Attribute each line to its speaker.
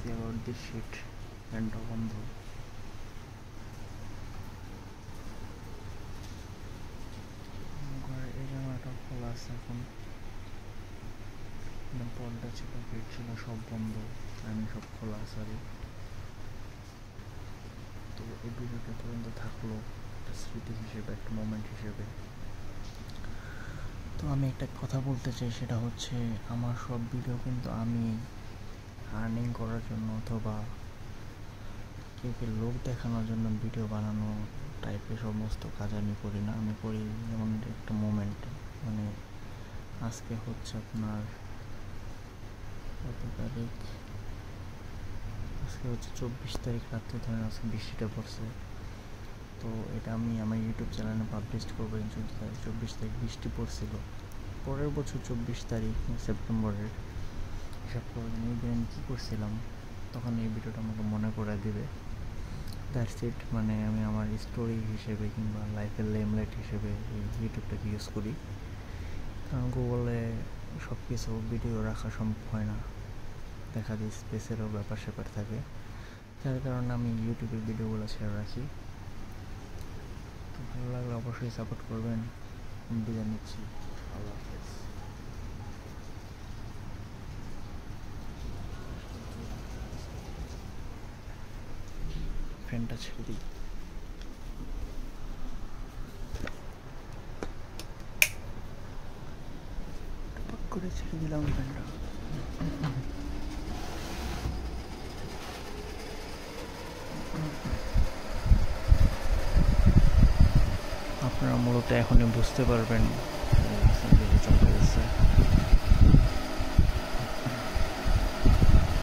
Speaker 1: see about this shit ফ্যানটা বন্ধ। ঘরে এই জায়গাটা খোলা আছে, এখন পর্দা ছিল, গেট ছিল, সব বন্ধ, আমি সব খোলা আছে। তো এই ভিডিওটা পর্যন্ত থাকলো একটা স্মৃতি হিসেবে, একটা মোমেন্ট হিসেবে। তো আমি একটা কথা বলতে চাই, সেটা হচ্ছে আমার সব ভিডিও কিন্তু আমি আর্নিং করার জন্য অথবা কেউ লোক দেখানোর জন্য ভিডিও বানানো টাইপের সমস্ত কাজ আমি করি না। আমি করি যেমন একটা মোমেন্ট, মানে আজকে হচ্ছে আপনার কত তারিখ, আজকে হচ্ছে 24 তারিখ রাত্রে, ধরেন আজকে বৃষ্টিটা পড়ছে, তো এটা আমি আমার ইউটিউব চ্যানেলে পাবলিশ করবো। 24 তারিখ বৃষ্টি পড়ছিল, পরের বছর 24 তারিখ সেপ্টেম্বরের হিসাব করবেন এই দিন আমি কী করছিলাম, তখন এই ভিডিওটা আমাকে মনে করে দিবে। That's it. মানে আমি আমার স্টোরি হিসেবে কিংবা লাইফের লেমলাইট হিসেবে এই ইউটিউবটাকে ইউজ করি, কারণ গুগলে সব কিছু ভিডিও রাখা সম্ভব হয় না, দেখা যায় স্পেসেরও ব্যাপার স্যাপার থাকে, যার কারণে আমি ইউটিউবের ভিডিওগুলো শেয়ার রাখি। তো ভালো লাগলে অবশ্যই সাপোর্ট করবেন। বিদায় নিচ্ছি, আল্লাহ হাফেজ। ফ্যানটা ছেড়ে দিই, টপাক করে ছেড়ে দিলাম ফ্যানটা। আপনারা মূলত এখনই বুঝতে পারবেন